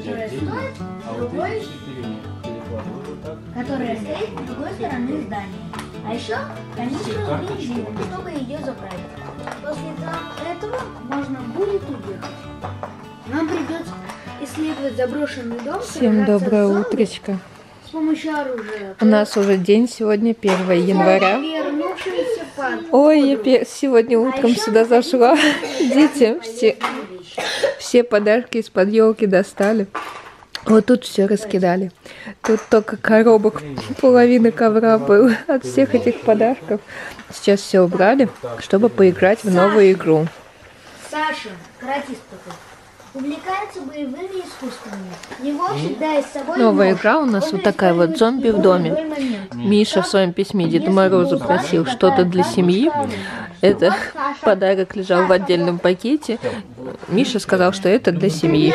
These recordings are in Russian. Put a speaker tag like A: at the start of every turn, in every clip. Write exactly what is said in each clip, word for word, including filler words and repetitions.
A: которая стоит, другой, которая стоит с другой стороны здания. А еще канистру бензина, чтобы ее заправить. После этого можно будет уехать. Нам придется исследовать заброшенный дом.
B: Всем доброе утречко.
A: С помощью оружия.
B: У нас уже день сегодня, первое января. Ой, я пер... сегодня утром а сюда зашла. Дети все, все подарки из-под елки достали. Вот тут все раскидали. Тут только коробок, половина ковра был от всех этих подарков. Сейчас все убрали, чтобы поиграть в новую игру.
A: Саша, каратист такой, увлекается боевыми искусствами. Его всегда есть с собой
B: Новая
A: нож.
B: игра у нас вот такая вот, зомби в доме. Миша в своем письме Деду Морозу просил что-то для семьи. Это подарок лежал в отдельном пакете. Миша сказал, что это для семьи.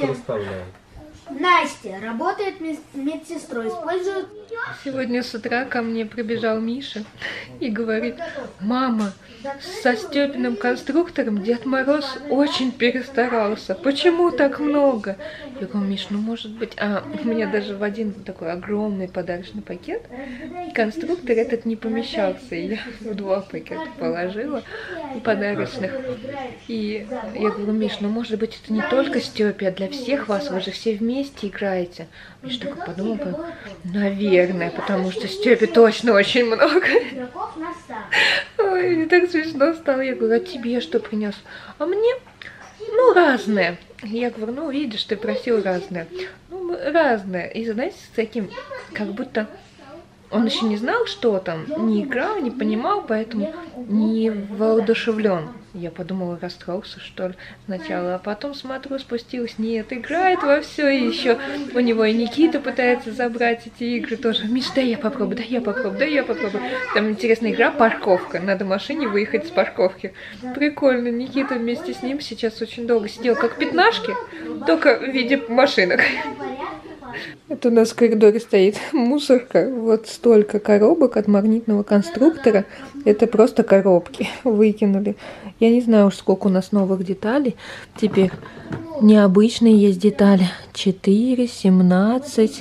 A: Настя работает медсестрой, использует...
B: Сегодня с утра ко мне прибежал Миша и говорит: мама, со Степиным конструктором Дед Мороз очень перестарался. Почему так много? Я говорю: Миш, ну может быть... А у меня даже в один такой огромный подарочный пакет конструктор этот не помещался. И я в два пакета положила подарочных. И я говорю: Миш, ну может быть это не только Степе, а для всех вас, вы же все вместе играете. Миш такой подумал: наверное, потому что Степе точно очень много. Ой, мне так смешно стало. Я говорю: а тебе что принес? А мне, ну, разное. Я говорю: ну, видишь, ты просил разное. Ну, разное. И знаете, с таким, как будто он еще не знал, что там, не играл, не понимал, поэтому не воодушевлен. Я подумала, расстроился, что ли, сначала, а потом смотрю, спустилась, нет, играет во все, и еще у него и Никита пытается забрать эти игры тоже. Миш, дай я попробую, дай я попробую, дай я попробую. Там интересная игра парковка, надо машине выехать с парковки. Прикольно, Никита вместе с ним сейчас очень долго сидел, как пятнашки, только в виде машинок. Это у нас в коридоре стоит мусорка. Вот столько коробок от магнитного конструктора. Это просто коробки выкинули. Я не знаю уж, сколько у нас новых деталей. Теперь необычные есть детали. четыре, семнадцать,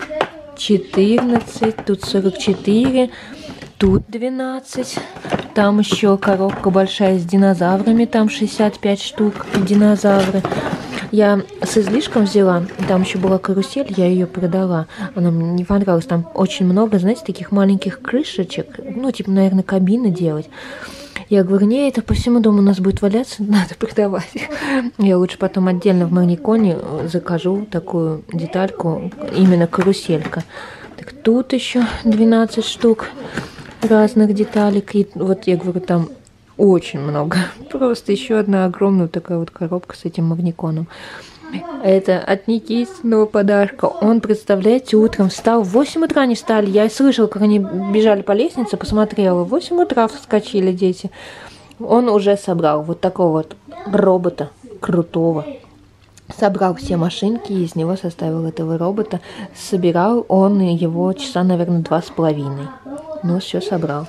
B: четырнадцать, тут сорок четыре, тут двенадцать. Там еще коробка большая с динозаврами. Там шестьдесят пять штук динозавры. Я с излишком взяла, там еще была карусель, я ее продала. Она мне не понравилась. Там очень много, знаете, таких маленьких крышечек. Ну, типа, наверное, кабины делать. Я говорю: не, это по всему дому у нас будет валяться, надо продавать. Я лучше потом отдельно в Магниконе закажу такую детальку, именно каруселька. Так, тут еще двенадцать штук разных деталек. И вот я говорю, там очень много. Просто еще одна огромная такая вот коробка с этим магниконом. Это от Никитиного подарка. Он, представляете, утром встал. В восемь утра они встали. Я слышала, как они бежали по лестнице, посмотрела. В восемь утра вскочили дети. Он уже собрал вот такого вот робота крутого. Собрал все машинки, из него составил этого робота. Собирал он его часа, наверное, два с половиной. Но все собрал.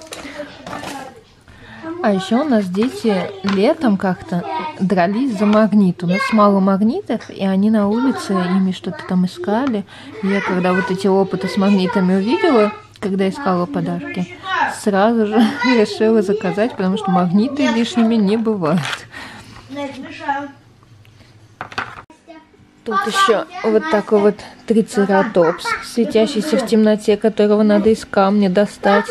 B: А еще у нас дети летом как-то дрались за магнит. У нас мало магнитов, и они на улице ими что-то там искали. Я когда вот эти опыты с магнитами увидела, когда искала подарки, сразу же решила заказать, потому что магниты лишними не бывают. Тут еще вот такой вот трицератопс, светящийся в темноте, которого надо из камня достать.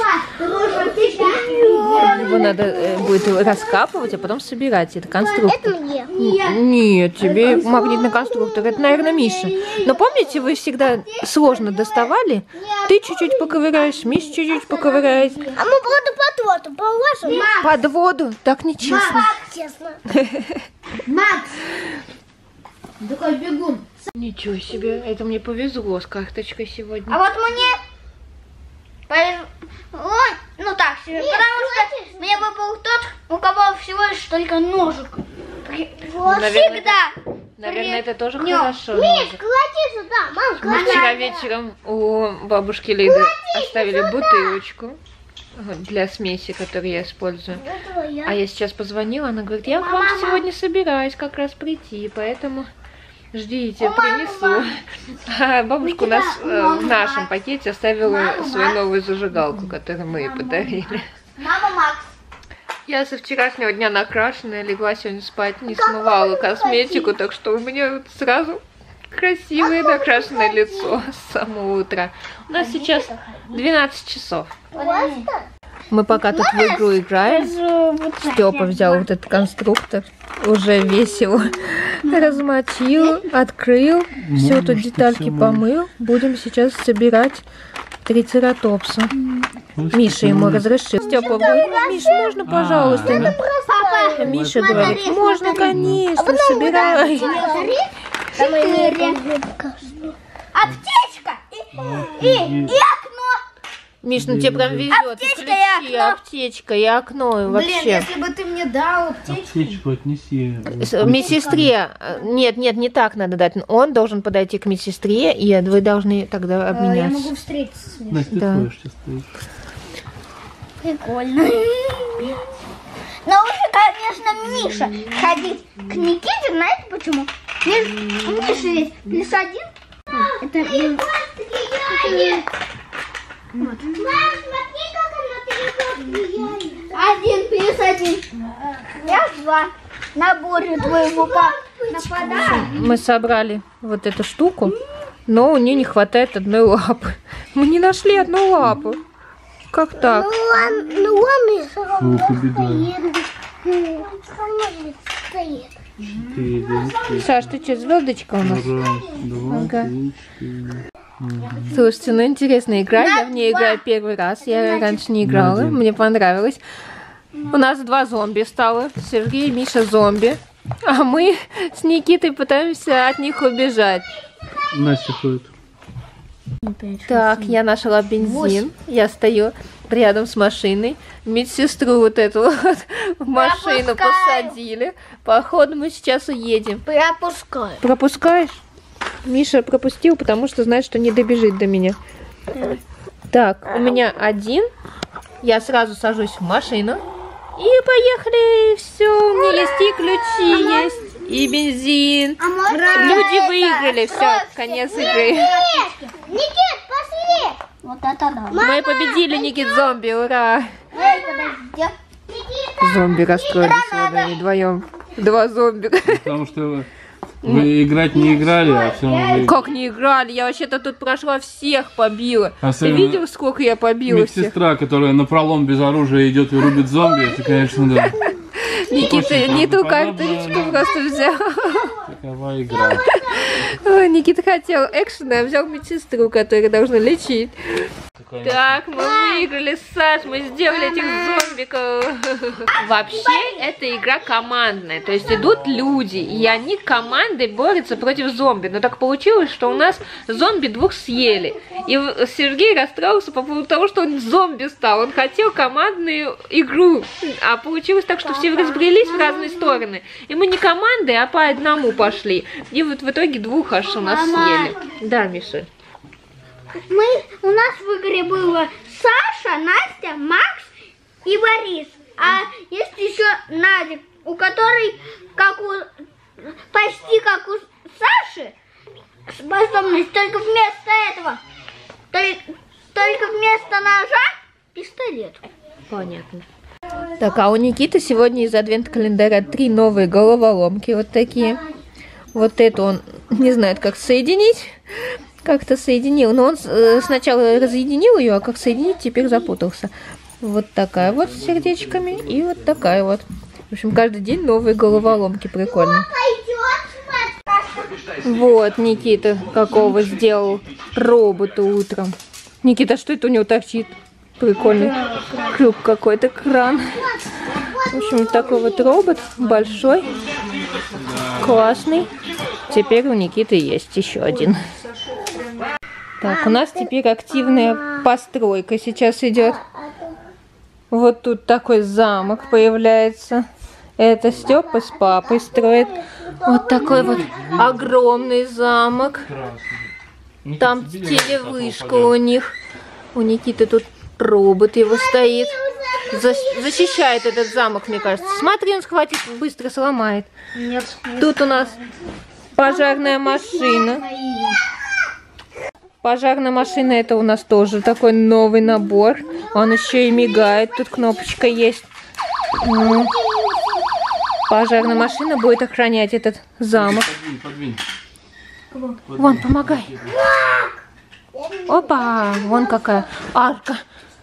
B: Его надо э, будет раскапывать, а потом собирать. Это конструктор.
C: Это мне.
B: Нет, тебе магнитный конструктор. Это, наверное, Миша. Но помните, вы всегда сложно доставали? Ты чуть-чуть поковыряешь, Миша чуть-чуть поковыряет.
C: А мы просто под воду положим.
B: Под воду? Так нечестно.
C: Честно.
A: Макс! Такой бегун.
B: Ничего себе, это мне повезло с карточкой сегодня.
C: А вот мне повезло. Ой, ну так себе. Нет, потому что мне выпал тот, у кого всего лишь только ножик. Вот.
B: Ну, наверное,
C: всегда.
B: Это, наверное, это тоже
C: Нет.
B: хорошо.
C: Миш, клади сюда, мам,
B: Мы
C: клади.
B: вчера вечером у бабушки Лиды
C: Клади
B: оставили
C: сюда.
B: бутылочку для смеси, которую я использую.
C: Это я.
B: А я сейчас позвонила, она говорит: я к вам
C: Мама.
B: сегодня собираюсь как раз прийти, поэтому Ждите, принесу. А бабушка у нас э, в нашем пакете оставила свою новую зажигалку, которую мы ей подарили.
C: Мама, Макс.
B: Я со вчерашнего дня накрашенная, легла сегодня спать, не смывала косметику, так что у меня вот сразу красивое накрашенное лицо с самого утра. У нас сейчас двенадцать часов. Мы пока тут в игру играем. Степа взял вот этот конструктор, уже весь его размочил, открыл, все тут детальки помыл. Будем сейчас собирать трицератопса. Миша ему разрешил. Степа говорит, Миш, можно, пожалуйста?
C: Папа.
B: Миша говорит, можно, конечно, собирай.
C: Аптечка и, и, и окно.
B: Миш, ну тебе прям везет.
C: Аптечка и окно.
B: Аптечка и окно и вообще.
A: Блин, если бы ты мне дал аптечку.
D: Аптечку отнеси.
B: Медсестре. Нет, нет, не так надо дать. Он должен подойти к медсестре, и вы должны тогда
A: Я
B: обменяться.
A: могу встретиться с ней.
D: Настя, ты
B: Да.
D: твоя сейчас стоишь.
C: Прикольно. Но лучше, конечно, Миша ходить к Никите, знаете почему? Миш- У Миши есть плюс один. Это блин, вот. Один плюс один. Я два. Наборе твоего папы нападаю.
B: Мы собрали вот эту штуку, но у нее не хватает одной лапы. Мы не нашли одну лапу. Как так?
C: Ну он и
D: Ох, и беда.
C: стоит.
D: Четыре, пять,
B: Саш, ты что, звездочка у нас?
D: раз, два,
B: Ага.
D: три, четыре.
B: Слушайте, ну интересная игра. Я в ней играю первый раз. Я раньше не играла.
D: один.
B: Мне понравилось. У нас два зомби стало. Сергей и Миша зомби. А мы с Никитой пытаемся от них убежать.
D: Настя ходит.
B: Так, я нашла бензин. Я стою рядом с машиной. Медсестру вот эту вот в машину
C: Пропускаю.
B: посадили. Походу мы сейчас уедем.
C: Пропускаю.
B: Пропускаешь? Миша пропустил, потому что знает, что не добежит до меня. Так, у меня один. Я сразу сажусь в машину. И поехали. Все, у меня есть и ключи есть, и бензин.
C: А можно
B: Люди выиграли. Все, конец игры.
C: Никит, пошли! Вот это да.
B: Мы победили, Никит, зомби, ура!
C: Эй, подожди. Никита!
B: Зомби расстроились сегодня вдвоем. Два зомби.
D: Потому что вы играть не играли, а все равно вы...
B: Как не играли? Я вообще-то тут прошла всех, побила. Ты
D: Особенно
B: видел, сколько я побила всех?
D: Медсестра, которая напролом без оружия идет и рубит зомби, это, конечно, да.
B: Никита
D: Очень
B: не ту
D: правдоподобно,
B: карточку
D: да.
B: просто взял.
D: Такова игра.
B: Ой, Никита хотел экшена, а взял медсестру, которая должна лечить. Так, мы выиграли, Саш, мы сделали этих зомбиков. Вообще, эта игра командная, то есть идут люди, и они командой борются против зомби. Но так получилось, что у нас зомби двух съели. И Сергей расстроился по поводу того, что он зомби стал. Он хотел командную игру, а получилось так, что все разбрелись в разные стороны. И мы не командой, а по одному пошли. И вот в итоге двух аж у нас съели. Да, Миша?
C: Мы, у нас в игре было Саша, Настя, Макс и Борис. А есть еще Надя, у которой как у, почти как у Саши способность, только вместо этого, только, только вместо ножа пистолет.
B: Понятно. Так, а у Никиты сегодня из адвент-календаря три новые головоломки, вот такие. Вот эту он не знает, как соединить. Как-то соединил. Но он э, сначала разъединил ее, а как соединить, теперь запутался. Вот такая вот с сердечками и вот такая вот. В общем, каждый день новые головоломки. Прикольно. Вот Никита какого сделал робота утром. Никита, что это у него торчит? Прикольный круг какой-то, кран. В общем, такой вот робот большой, классный. Теперь у Никиты есть еще один. Так, у нас теперь активная постройка сейчас идет. Вот тут такой замок появляется. Это Степа с папой строит. Вот такой вот огромный замок. Там телевышка у них. У Никиты тут робот его стоит. Защищает этот замок, мне кажется. Смотри, он схватит, быстро сломает.
A: Нет.
B: Тут у нас Пожарная машина. Пожарная машина, это у нас тоже такой новый набор. Он еще и мигает. Тут кнопочка есть. Пожарная машина будет охранять этот замок.
D: Подвинь, подвинь.
B: Вон, помогай. Опа, вон какая арка.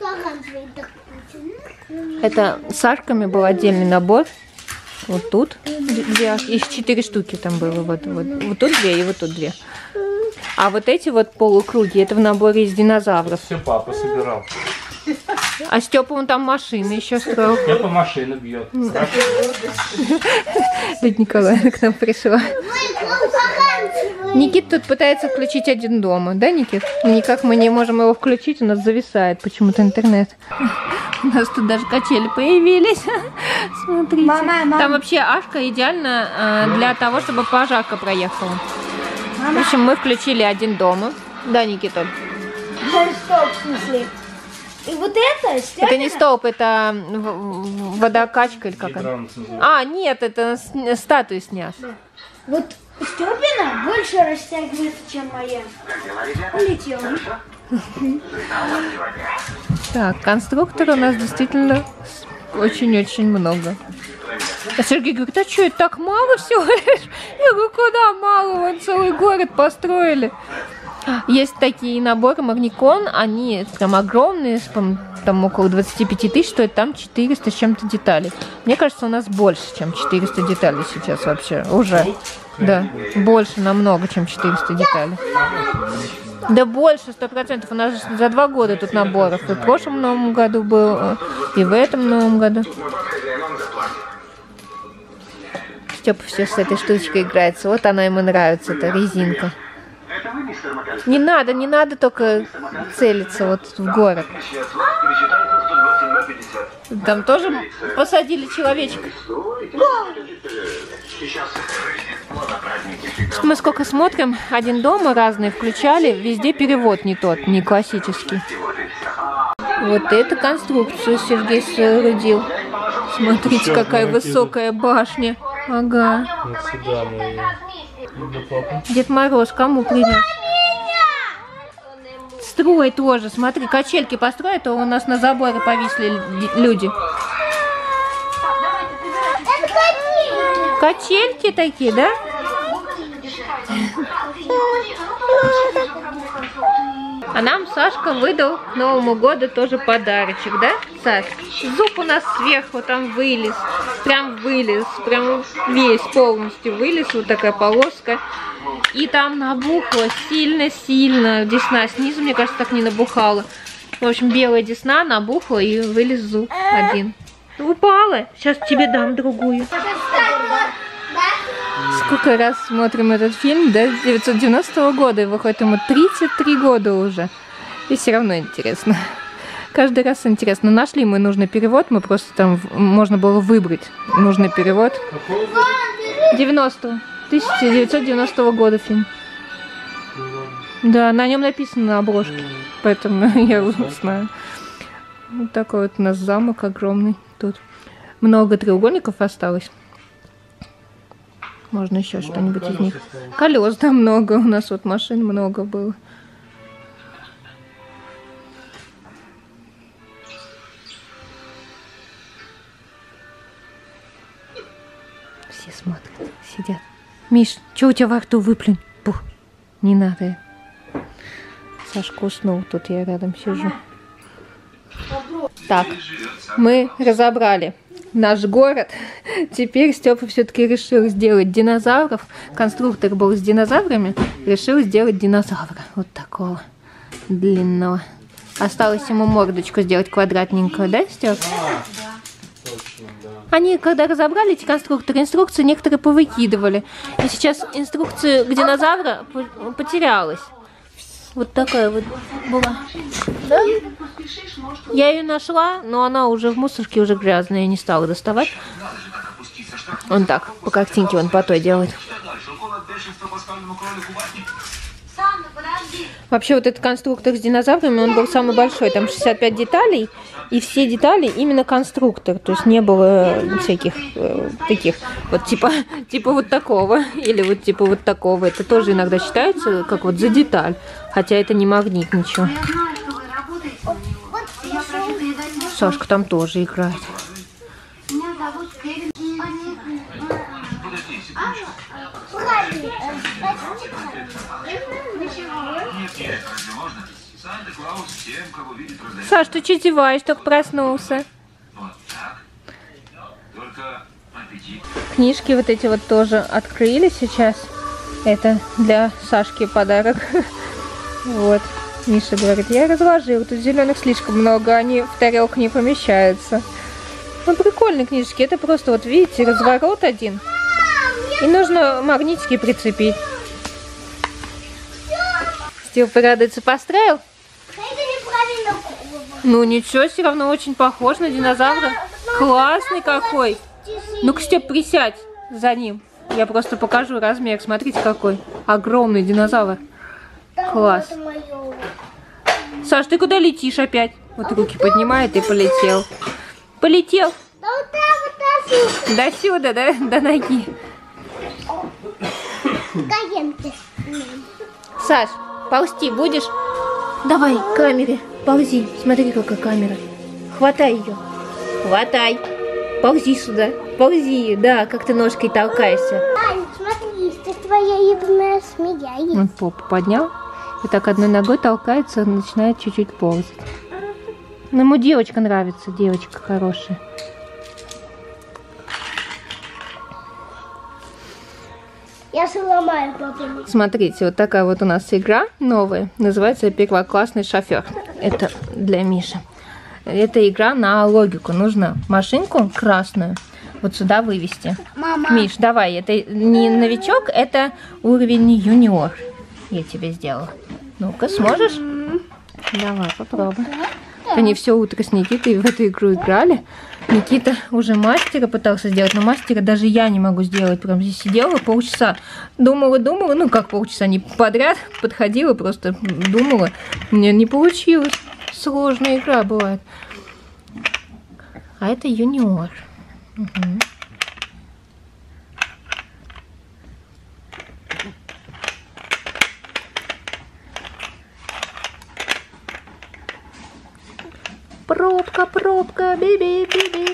B: Это с арками был отдельный набор. Вот тут две, их четыре штуки там было. Вот, вот, вот тут две и вот тут две. А вот эти вот полукруги, это в наборе из динозавров.
D: Все папа собирал.
B: А Степа он там машины еще строил.
D: Степа машину бьет.
B: Людмила Николаевна к нам пришла. Никит тут пытается включить один дома, да, Никит? Никак мы не можем его включить, у нас зависает почему-то интернет. У нас тут даже качели появились. Смотрите.
A: Мама, мама.
B: Там вообще ашка идеально э, для того, чтобы пожарка проехала.
A: Мама.
B: В общем, мы включили один дома. Да, Никита?
A: Стоп, в смысле. И вот это Степина?
B: Это не столб, это водокачка или как это? А, нет, это с статуи снят.
A: Вот Степина больше растягивается, чем моя. Улетела.
B: Так, конструктор у нас действительно очень-очень много. А Сергей говорит, а что, это так мало всего? Я говорю, куда мало? Вон целый город построили. Есть такие наборы Магникон, они прям огромные, там около двадцати пяти тысяч стоит, там четыреста с чем-то деталей. Мне кажется, у нас больше, чем четыреста деталей сейчас вообще, уже. Да, больше намного, чем четыреста деталей. Да больше, сто процентов. У нас за два года тут наборов. И в прошлом новом году был, и в этом новом году. Степа все с этой штучкой играется. Вот она ему нравится, эта резинка. Не надо, не надо только целиться вот в город. Там тоже посадили человечка. Мы сколько смотрим, один дома разные включали, везде перевод не тот, не классический. Вот эту конструкцию Сергей соорудил. Смотрите, какая высокая башня. Ага.
D: Вот сюда мы ее.
B: Дед Мороз кому принес? Строй тоже. Смотри, качельки построят, а у нас на заборе повисли люди. Качельки такие, да? А нам Сашка выдал к Новому году тоже подарочек, да, Саш? Зуб у нас сверху там вылез, прям вылез, прям весь полностью вылез, вот такая полоска. И там набухло сильно-сильно десна. Снизу, мне кажется, так не набухало. В общем, белая десна набухла и вылез зуб один. Упала. Сейчас тебе дам другую. Сколько раз смотрим этот фильм, да, с девятьсот девяностого года, и выходит ему тридцать три года уже. И все равно интересно. Каждый раз интересно. Нашли мы нужный перевод, мы просто там, можно было выбрать нужный перевод. девяностого. тысяча девятьсот девяностого года фильм. Да, на нем написано на обложке, поэтому я знаю. Вот такой вот у нас замок огромный тут. Много треугольников осталось. Можно еще что-нибудь из них. Колес там много, у нас вот машин много было. Все смотрят, сидят. Миш, что у тебя во рту, выплюнь? Пух, не надо. Сашка уснул, тут я рядом сижу. Так, мы разобрали наш город. Теперь Степа все-таки решил сделать динозавров. Конструктор был с динозаврами. Решил сделать динозавра. Вот такого длинного. Осталось ему мордочку сделать квадратненькую, да, Степ? Они, когда разобрали эти конструкторы, инструкцию некоторые повыкидывали. И сейчас инструкция к динозавру потерялась. Вот такая вот была. Да? Я ее нашла, но она уже в мусорке, уже грязная, я не стала доставать. Он так, по картинке он по той делает.
C: Сам, подожди.
B: Вообще вот этот конструктор с динозаврами, он был самый большой, там шестьдесят пять деталей, и все детали именно конструктор, то есть не было всяких э, таких, вот типа, типа вот такого, или вот типа вот такого, это тоже иногда считается как вот за деталь, хотя это не магнит, ничего. Сашка там тоже играет. Саш, ты что зеваешь, только проснулся? Книжки вот эти вот тоже открыли сейчас. Это для Сашки подарок. Вот. Миша говорит, я разложил, тут зеленых слишком много, они в тарелку не помещаются. Ну, прикольные книжечки. Это просто, вот видите, разворот один. И нужно магнитики прицепить. Стил порадуется, построил? Ну ничего, все равно очень похож на динозавра. Классный какой. Ну-ка, Степ, присядь за ним. Я просто покажу размер. Смотрите, какой огромный динозавр. Класс. Саш, ты куда летишь опять? Вот руки поднимает и полетел. Полетел. До сюда, да? До ноги. Саш, ползти будешь? Давай, к камере. Ползи. Смотри, какая камера. Хватай ее. Хватай. Ползи сюда. Ползи. Да, как ты ножкой толкаешься.
C: Ань, смотри, это твоя единая змея есть.
B: Он попу поднял. И так одной ногой толкается, он начинает чуть-чуть ползать. Но ему девочка нравится. Девочка хорошая.
C: Я сломаю, папа.
B: Смотрите, вот такая вот у нас игра новая. Называется «Первоклассный шофер». Это для Миши. Это игра на логику. Нужно машинку красную вот сюда вывести.
C: Мама.
B: Миш, давай. Это не новичок, это уровень юниор. Я тебе сделала. Ну-ка, сможешь? Давай, попробуй. Они все утро с Никитой в эту игру играли. Никита уже мастера пытался сделать, но мастера даже я не могу сделать. Прям здесь сидела полчаса. Думала, думала, ну как полчаса, не подряд. Подходила, просто думала. У меня не получилось. Сложная игра бывает. А это юниор. Угу. Пробка, пробка, биби, биби.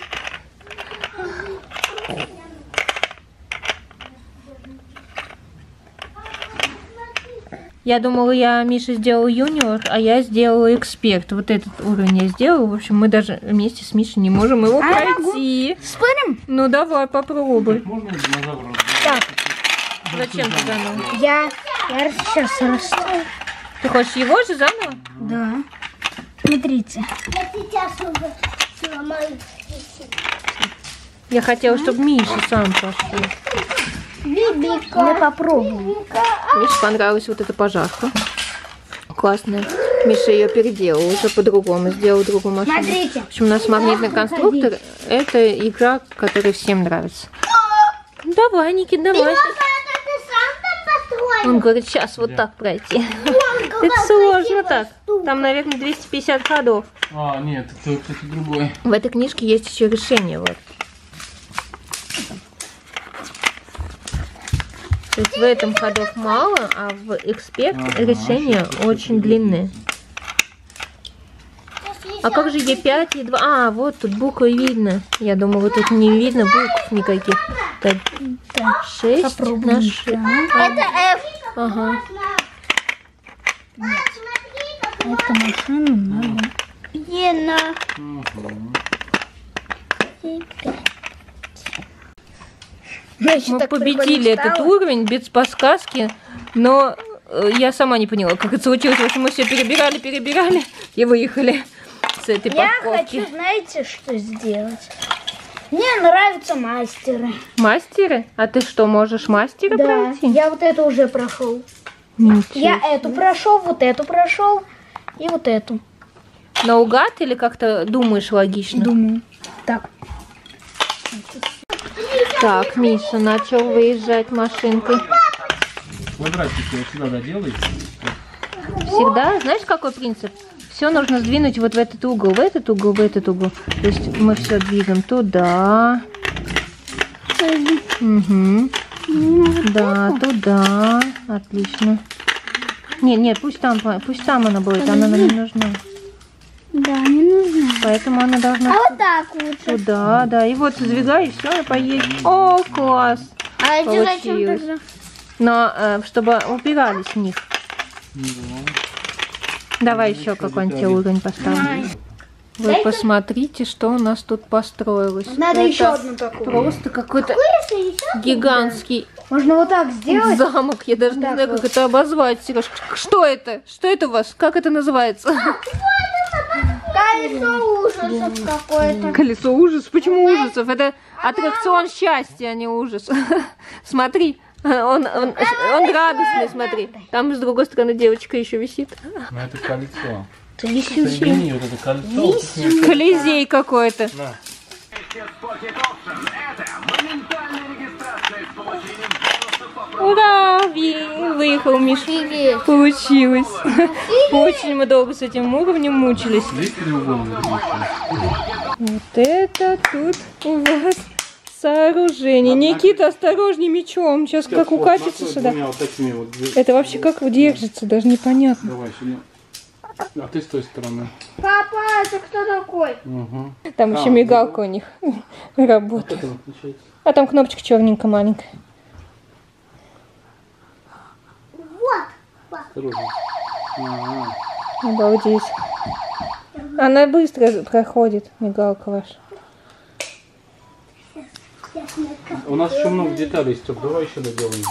B: Я думала, я Миша сделала юниор, а я сделала эксперт. Вот этот уровень я сделала. В общем, мы даже вместе с Мишей не можем его пройти.
A: Спорим?
B: Ну давай, попробуй.
D: Можно динозавра?
A: Так,
B: Зачем ты заново?
A: я, я сейчас расставлю.
B: Ты хочешь его же заново?
A: Да. Смотрите.
C: Я сейчас сломаю.
B: Я хотела, чтобы Миша сам пошел.
C: Бибика.
A: Я попробую.
B: Мише понравилась вот эта пожарка. Классная. Миша ее переделал, уже по-другому, сделал другую машину.
A: Смотрите.
B: В общем, у нас магнитный конструктор. Это игра, которая всем нравится. Давай, Никит, давай. Он говорит, сейчас вот так пройти. Это сложно так. Там, наверное, двести пятьдесят ходов.
D: А, нет, это, кстати, другой.
B: В этой книжке есть еще решение. Вот. То есть в этом ходов мало, а в эксперт
D: Ага,
B: решения очень длинные. А как же Е пять, Е два? А, вот тут буквы видно. Я думала, тут не видно букв никаких. Так, шесть на шесть.
C: Это F.
B: Ага.
A: Эту машину надо.
C: Ена.
B: Мы победили этот уровень без подсказки, но э, я сама не поняла, как это случилось. В общем, мы все перебирали, перебирали и выехали с этой
A: Я
B: парковки.
A: хочу, знаете, что сделать? Мне нравятся мастеры.
B: Мастеры? А ты что, можешь мастера
A: Да,
B: пройти?
A: я вот это уже прошел.
B: Ничего
A: Я
B: себе.
A: эту прошел, вот эту прошел и вот эту.
B: Наугад или как-то думаешь логично?
A: Думаю. Так.
B: Так, Миша начал выезжать машинкой.
D: Квадратики вот сюда доделайте.
B: всегда, знаешь, какой принцип? Все нужно сдвинуть вот в этот угол, в этот угол, в этот угол. То есть мы все двигаем туда. Угу. Да, туда. Отлично. Не, нет, пусть там, пусть там она будет, она нам не нужна.
C: Да, не нужна.
B: Поэтому она должна...
C: А вот так лучше.
B: Туда, да. И вот сдвигай, и все, она поедет. О, класс.
C: А это зачем
B: Получилось.
C: тогда?
B: Но э, чтобы упирались в них. Давай еще какой-нибудь уровень поставим. Вы посмотрите, что у нас тут построилось.
A: Надо
B: Это
A: еще одну такую.
B: Просто какой-то гигантский
A: Можно вот так сделать.
B: замок. Я даже не знаю, как это обозвать. Сереж, что это? Что это у вас? Как это называется?
C: Колесо ужасов какое-то.
B: Колесо ужасов? Почему ужасов? Это аттракцион счастья, а не ужас. Смотри, он, он, он радостный, смотри. Там с другой стороны девочка еще висит.
D: Ну это кольцо.
B: Висит.
D: Соедини вот это кольцо.
B: Колизей какой-то.
D: На.
B: Ура! Ви- Выехал Миша. Получилось. Очень мы долго с этим уровнем мучились.
D: Здесь треугольник.
B: Вот это тут у вас сооружение. Никита, осторожней мечом. Сейчас как укатится сюда.
D: Вот такими вот.
B: Это вообще как держится, даже непонятно.
D: Давай сюда. А ты с той стороны.
C: Папа, это кто такой?
D: Угу.
B: Там еще
D: А,
B: мигалка у них работает.
D: Это выключается.
B: А там кнопочка черненькая маленькая.
D: Осторожно. Ага.
B: Обалдеть. Она быстро проходит, мигалка ваша.
D: У нас еще много деталей, Степ. Давай еще доделаем.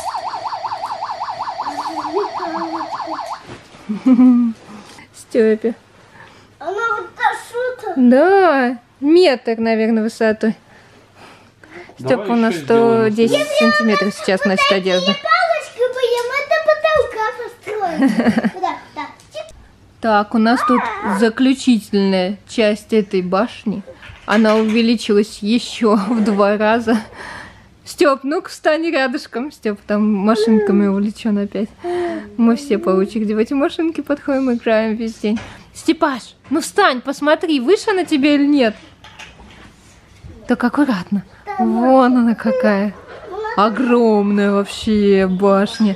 B: Степе.
C: Она вот та шута.
B: Да, метр, наверное, высотой.
D: Давай
B: Степа у нас
D: еще
B: сто
D: сделаем.
B: десять сантиметров сейчас носит одежду.
C: Палочкой будем это потолка построить. Куда? Так.
B: Так, у нас тут заключительная часть этой башни. Она увеличилась еще в два раза. Степ, ну-ка встань рядышком. Степ там машинками увлечен опять. Мы все по очереди в эти машинки подходим, играем весь день. Степаш, ну встань, посмотри, выше она тебе или нет? Так аккуратно. Вон она какая. Огромная вообще башня.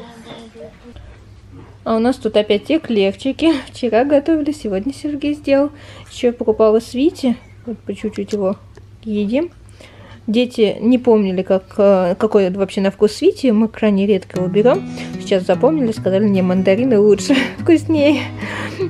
B: А у нас тут опять эклерчики. Вчера готовили, сегодня Сергей сделал. Еще я покупала свити. Вот по чуть-чуть его едим. Дети не помнили, как, какой вообще на вкус свити. Мы крайне редко его берем. Сейчас запомнили, сказали, не, мандарины лучше, вкуснее.